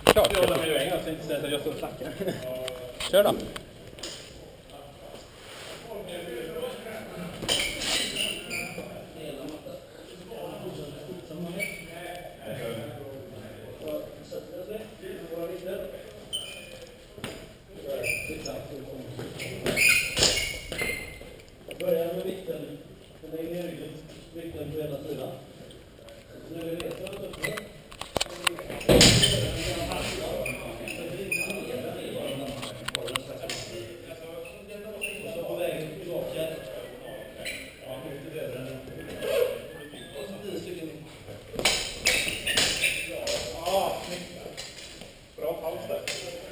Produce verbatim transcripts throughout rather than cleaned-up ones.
Klart. Jag håller med dig, jag inte säga att jag står och snackar. Kör då. Börja med vikten. Lägg ner ryggen. Vikten på ena sidan. Nu är det resan upp. På vägen tillbaka. Ja, lite bättre. Och så tio stycken. Ja, snyggt. Bra paus där.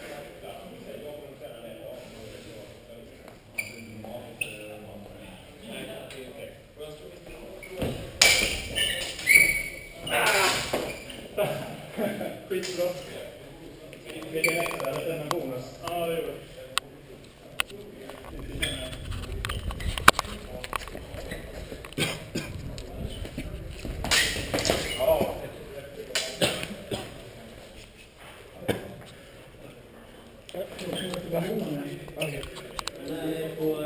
Skitbra. Vilken extra eller en bonus? Ja, det är bra. Ja. Okej. Nej, på...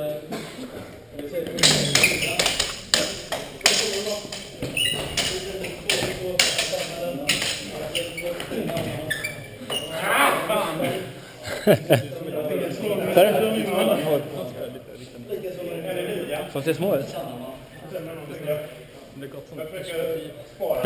Fast det är små ut. Det är gott som jag försöker spara.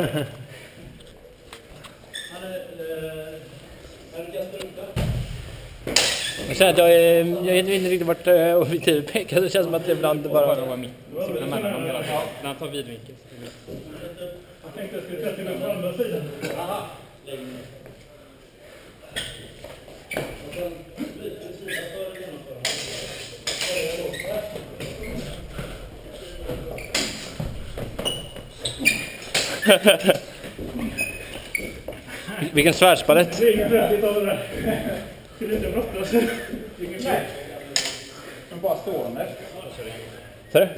Jag känner att jag är, jag vet inte riktigt vart objektivet pekar. Det känns som att det ibland bara bara vara mitt. Sitta mellan dem hela tiden. När han tar vidvinkel. Jag tänkte att jag skulle sätta mig på andra sidan. Aha. Och sen lite sida för att genomföra. Vilken svärdspalett. Det är inget vettigt av det där. Skulle inte brottas. Vilken svärt. Men bara stående. Ser du?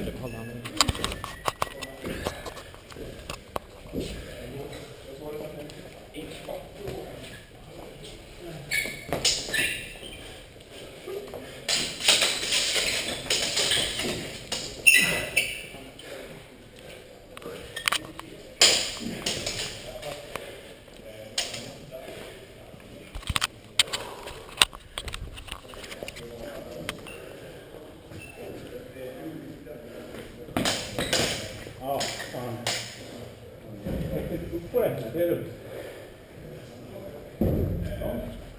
Ja, fan. Upp på det, det är lugnt. Ja.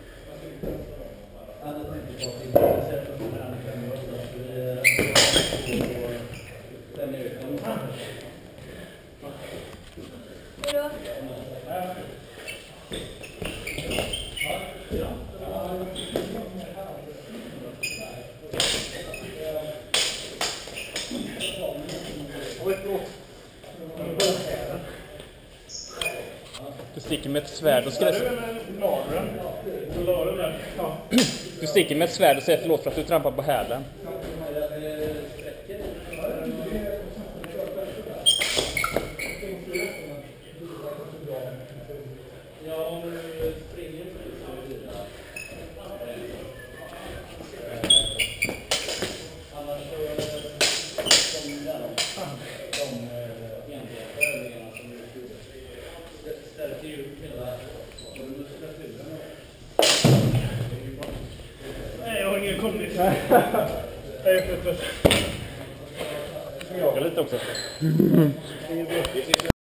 Du sticker med ett svärd och ska... Du sticker med ett svärd och säger förlåt för att du trampar på hälen. Nej, jag har ingen kompis. Jag är för trött. Jag jagar lite också.